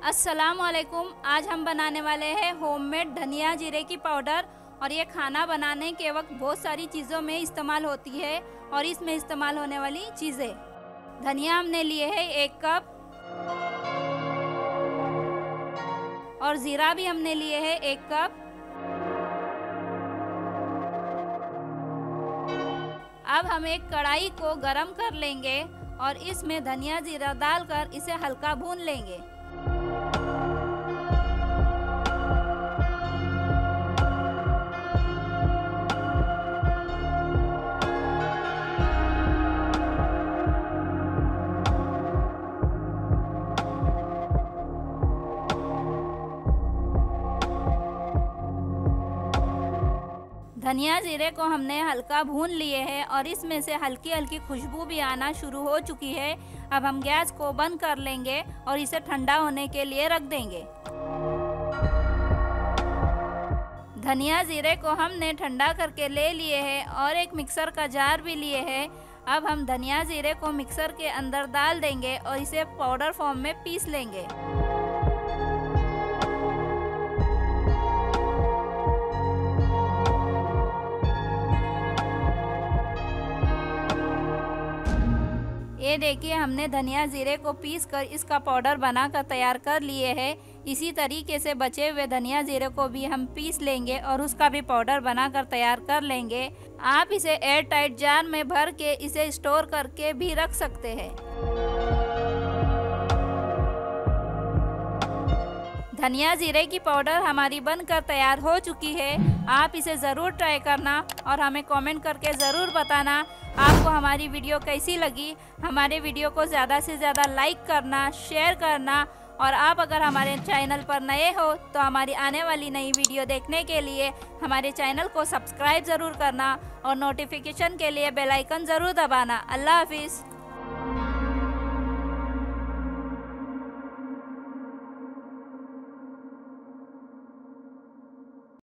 अस्सलाम वालेकुम। आज हम बनाने वाले हैं होममेड धनिया जीरे की पाउडर। और ये खाना बनाने के वक्त बहुत सारी चीज़ों में इस्तेमाल होती है। और इसमें इस्तेमाल होने वाली चीज़ें, धनिया हमने लिए है 1 कप और ज़ीरा भी हमने लिए है 1 कप। अब हम एक कढ़ाई को गरम कर लेंगे और इसमें धनिया जीरा डालकर इसे हल्का भून लेंगे। धनिया जीरे को हमने हल्का भून लिए हैं और इसमें से हल्की हल्की खुशबू भी आना शुरू हो चुकी है। अब हम गैस को बंद कर लेंगे और इसे ठंडा होने के लिए रख देंगे। धनिया जीरे को हमने ठंडा करके ले लिए हैं और एक मिक्सर का जार भी लिए हैं। अब हम धनिया जीरे को मिक्सर के अंदर डाल देंगे और इसे पाउडर फॉर्म में पीस लेंगे। ये देखिए, हमने धनिया जीरे को पीस कर इसका पाउडर बनाकर तैयार कर लिए है। इसी तरीके से बचे हुए धनिया जीरे को भी हम पीस लेंगे और उसका भी पाउडर बनाकर तैयार कर लेंगे। आप इसे एयर टाइट जार में भर के इसे स्टोर करके भी रख सकते हैं। धनिया जीरे की पाउडर हमारी बनकर तैयार हो चुकी है। आप इसे ज़रूर ट्राई करना और हमें कमेंट करके ज़रूर बताना आपको हमारी वीडियो कैसी लगी। हमारे वीडियो को ज़्यादा से ज़्यादा लाइक करना, शेयर करना और आप अगर हमारे चैनल पर नए हो तो हमारी आने वाली नई वीडियो देखने के लिए हमारे चैनल को सब्सक्राइब ज़रूर करना और नोटिफिकेशन के लिए बेल आइकन ज़रूर दबाना। अल्लाह हाफिज़।